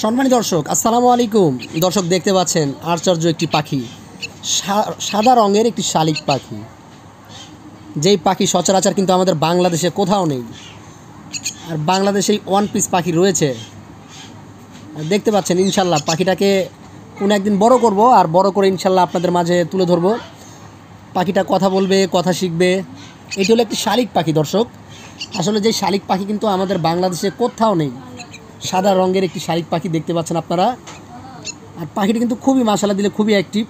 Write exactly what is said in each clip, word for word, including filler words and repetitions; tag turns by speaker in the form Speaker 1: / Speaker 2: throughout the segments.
Speaker 1: সম্মানিত দর্শক আসসালামু আলাইকুম। দর্শক দেখতে পাচ্ছেন আশ্চর্য একটি পাখি, সাদা রঙের একটি শালিক পাখি। যেই পাখি সচরাচর কিন্তু আমাদের বাংলাদেশে কোথাও নেই, আর বাংলাদেশেই ওয়ান পিস পাখি রয়েছে। আর দেখতে পাচ্ছেন ইনশাল্লাহ পাখিটাকে কোনো একদিন বড় করব, আর বড় করে ইনশাল্লাহ আপনাদের মাঝে তুলে ধরব। পাখিটা কথা বলবে, কথা শিখবে। এটি হলো একটি শালিক পাখি। দর্শক আসলে যে শালিক পাখি কিন্তু আমাদের বাংলাদেশে কোথাও নেই। সাদা রঙের একটি শালিক পাখি দেখতে পাচ্ছেন আপনারা। আর পাখিটা কিন্তু খুবই মাশাআল্লাহ দিলে খুবই অ্যাক্টিভ।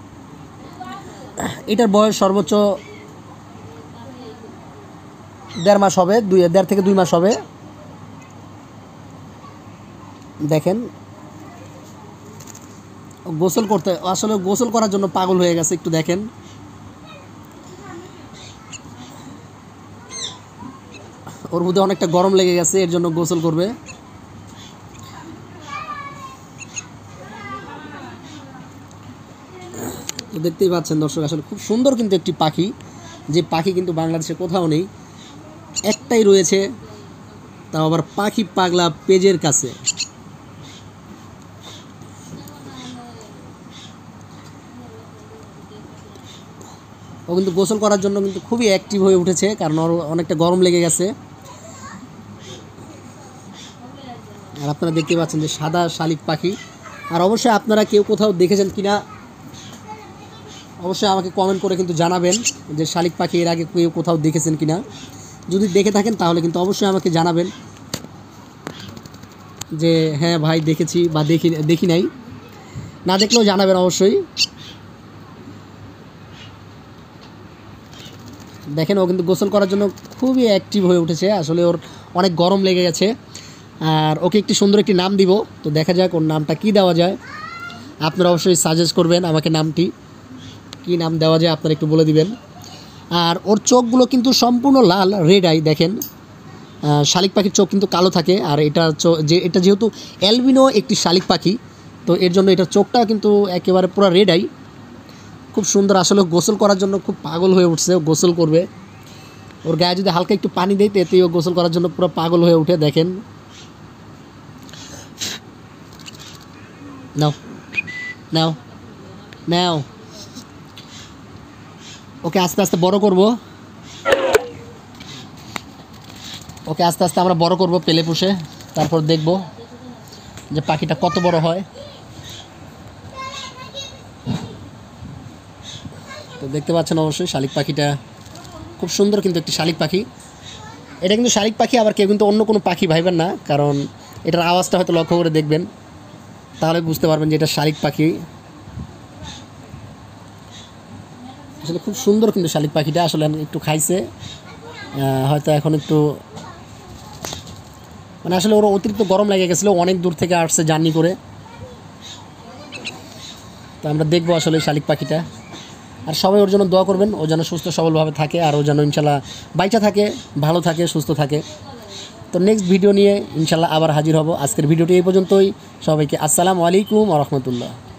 Speaker 1: এটার বয়স সর্বোচ্চ দেড় মাস হবে, দুই দেড় থেকে দুই মাস হবে। দেখেন গোসল করতে, আসলে গোসল করার জন্য পাগল হয়ে গেছে। একটু দেখেন, ওর মধ্যে অনেকটা গরম লেগে গেছে, এর জন্য গোসল করবে। দেখতেই পাচ্ছেন দর্শক, আসলে খুব সুন্দর কিন্তু একটি পাখি, যে পাখি কিন্তু বাংলাদেশে কোথাও নেই, একটাই রয়েছে, তাও আবার পাখি পাগলা পেজের কাছে। ও কিন্তু গোসল করার জন্য কিন্তু খুবই অ্যাক্টিভ হয়ে উঠেছে, কারণ ওর অনেকটা গরম লেগে গেছে। আর আপনারা দেখতে পাচ্ছেন যে সাদা শালিক পাখি। আর অবশ্যই আপনারা কেউ কোথাও দেখেছেন কিনা অবশ্যই আমাকে কমেন্ট করে কিন্তু জানাবেন যে শালিক পাখি এর আগে কেউ কোথাও দেখেছেন কিনা। যদি দেখে থাকেন তাহলে কিন্তু অবশ্যই আমাকে জানাবেন যে হ্যাঁ ভাই দেখেছি বা দেখি দেখি নাই। না দেখলেও জানাবেন অবশ্যই। দেখেন ও কিন্তু গোসল করার জন্য খুবই অ্যাক্টিভ হয়ে উঠেছে। আসলে ওর অনেক গরম লেগে গেছে। আর ওকে একটি সুন্দর একটি নাম দিব, তো দেখা যাক ওর নামটা কি দেওয়া যায়। আপনারা অবশ্যই সাজেস্ট করবেন আমাকে নামটি কী নাম দেওয়া যায়, আপনারা একটু বলে দিবেন। আর ওর চোখগুলো কিন্তু সম্পূর্ণ লাল, রেড আই। দেখেন শালিক পাখির চোখ কিন্তু কালো থাকে, আর এটা যে এটা যেহেতু অ্যালবিনো একটি শালিক পাখি, তো এর জন্য এটার চোখটা কিন্তু একেবারে পুরো রেড আই। খুব সুন্দর। আসলে গোসল করার জন্য খুব পাগল হয়ে উঠছে, ও গোসল করবে। ওর গায়ে যদি হালকা একটু পানি দেয় এতেই ও গোসল করার জন্য পুরো পাগল হয়ে উঠে। দেখেন নাও নাও নাও, ওকে আস্তে আস্তে বড় করব। ওকে আস্তে আস্তে আমরা বড় করব পেলে পুষে, তারপর দেখব যে পাখিটা কত বড় হয়। তো দেখতে পাচ্ছেন অবশ্যই শালিক পাখিটা খুব সুন্দর কিন্তু একটি শালিক পাখি। এটা কিন্তু শালিক পাখি, আবার কেউ কিন্তু অন্য কোনো পাখি ভাইবেন না, কারণ এটার আওয়াজটা হয়তো লক্ষ্য করে দেখবেন, তাহলে বুঝতে পারবেন যে এটা শালিক পাখি। আসলে খুব সুন্দর কিন্তু শালিক পাখিটা। আসলে একটু খাইছে হয়তো, এখন একটু মানে আসলে ওর অতিরিক্ত গরম লেগে গেছিলো, অনেক দূর থেকে আসছে জার্নি করে। তো আমরা দেখবো আসলে শালিক পাখিটা। আর সবাই ওর জন্য দোয়া করবেন, ও যেন সুস্থ সবলভাবে থাকে, আর ও যেন ইনশাল্লাহ বাইচা থাকে, ভালো থাকে, সুস্থ থাকে। তো নেক্সট ভিডিও নিয়ে ইনশাল্লাহ আবার হাজির হব। আজকের ভিডিওটি এই পর্যন্তই। সবাইকে আসসালামু আলাইকুম ওয়া রাহমাতুল্লাহ।